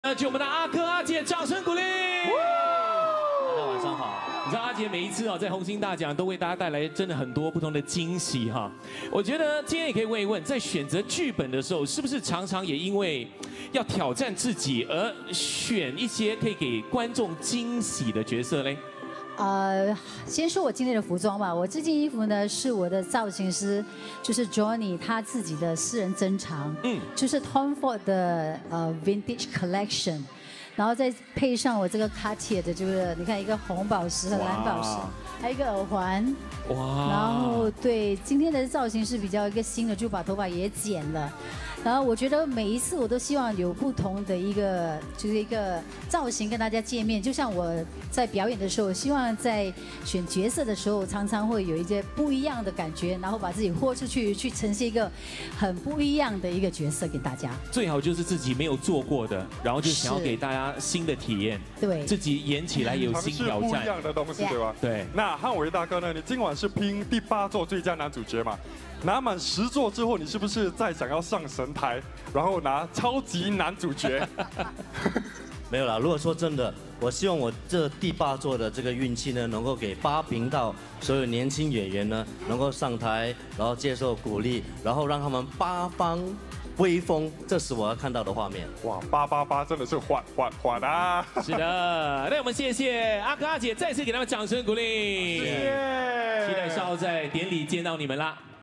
那就我们的阿珂阿姐，掌声鼓励。 大家晚上好。 你知道阿姐每一次在红星大奖都为大家带来真的很多不同的惊喜哈。我觉得今天也可以问一问，在选择剧本的时候，是不是常常也因为要挑战自己而选一些可以给观众惊喜的角色嘞？ 先说我今天的服装吧。我这件衣服呢，是我的造型师，就是 Johnny 他自己的私人珍藏，就是 Tom Ford 的Vintage Collection， 然后再配上我这个 Cartier 的，就是你看一个红宝石和蓝宝石，还有一个耳环，哇！然后对今天的造型是比较一个新的，就把头发也剪了。然后我觉得每一次我都希望有不同的一个，就是一个造型跟大家见面。就像我在表演的时候，希望在选角色的时候，常常会有一些不一样的感觉，然后把自己豁出去，去呈现一个很不一样的一个角色给大家。 最好就是自己没有做过的，然后就想要给大家新的体验， 对， 自己演起来有新挑战， 不一样的东西，对吧？ 对。 那汉伟大哥呢？你今晚是拼第8座最佳男主角嘛？拿满10座之后，你是不是再想要上神台，然后拿超级男主角？ 没有啦，如果说真的，我希望我这第8座的这个运气呢，能够给8频道所有年轻演员呢，能够上台，然后接受鼓励，然后让他们8方威风，这是我要看到的画面。 哇，888真的是缓啊！ 是的，那我们谢谢阿珂阿姐，再次给他们掌声鼓励。 谢谢， 期待稍后在典礼见到你们啦。